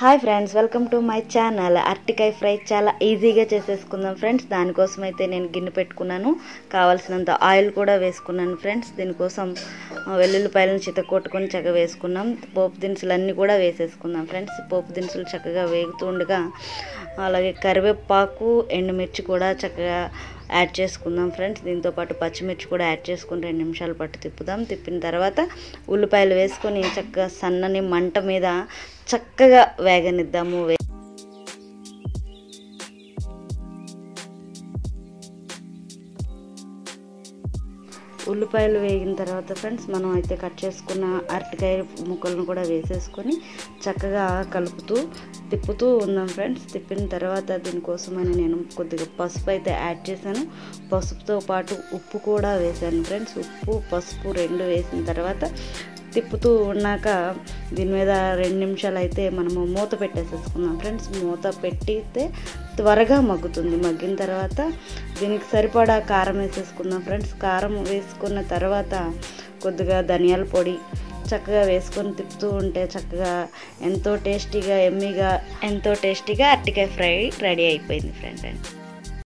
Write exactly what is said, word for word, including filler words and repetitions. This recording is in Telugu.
Hi friends, welcome to my channel. అరటికాయ ఫ్రై చాలా ఈజీగా చేసేసుకుందాం ఫ్రెండ్స్. దానికోసం అయితే నేను గిన్నె పెట్టుకున్నాను, కావాల్సినంత ఆయిల్ కూడా వేసుకున్నాను ఫ్రెండ్స్. దీనికోసం వెల్లుల్లిపాయలను చితకొట్టుకొని చక్కగా వేసుకున్నాం. పోపు దినుసులు అన్నీ కూడా వేసేసుకుందాం ఫ్రెండ్స్. పోపు దినుసులు చక్కగా వేగుతూ ఉండగా అలాగే కరివేపాకు, ఎండుమిర్చి కూడా చక్కగా యాడ్ చేసుకుందాం ఫ్రెండ్స్. దీంతోపాటు పచ్చిమిర్చి కూడా యాడ్ చేసుకుని రెండు నిమిషాల పాటు తిప్పుదాం. తిప్పిన తర్వాత ఉల్లిపాయలు వేసుకొని చక్కగా సన్నని మంట మీద చక్కగా వేగనిద్దాము. ఉల్లిపాయలు వేగిన తర్వాత ఫ్రెండ్స్ మనం అయితే కట్ చేసుకున్న అరటికాయ ముక్కలను కూడా వేసేసుకొని చక్కగా కలుపుతూ తిప్పుతూ ఉందాం ఫ్రెండ్స్. తిప్పిన తర్వాత దీనికోసమని నేను కొద్దిగా పసుపు అయితే యాడ్ చేశాను. పసుపుతో పాటు ఉప్పు కూడా వేసాను ఫ్రెండ్స్. ఉప్పు పసుపు రెండు వేసిన తర్వాత తిప్పుతూ ఉన్నాక దీని మీద రెండు నిమిషాలు అయితే మనము మూత పెట్టేసేసుకుందాం ఫ్రెండ్స్. మూత పెట్టితే త్వరగా మగ్గుతుంది. మగ్గిన తర్వాత దీనికి సరిపడా కారం వేసేసుకుందాం ఫ్రెండ్స్. కారం వేసుకున్న తర్వాత కొద్దిగా ధనియాల పొడి చక్కగా వేసుకొని తిప్పుతూ ఉంటే చక్కగా ఎంతో టేస్టీగా ఎమ్మీగా ఎంతో టేస్టీగా అరటికాయ ఫ్రై రెడీ అయిపోయింది ఫ్రెండ్స్.